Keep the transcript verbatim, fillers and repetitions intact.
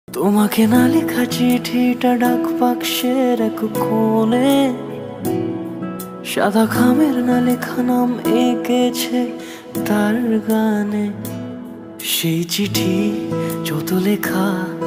তোমাকে না লেখা চিঠিটা ডাক বাক্সের এক কোণে, সাদা খামের না লেখা নাম এঁকেছে তার গানে। সেই চিঠি যত লেখা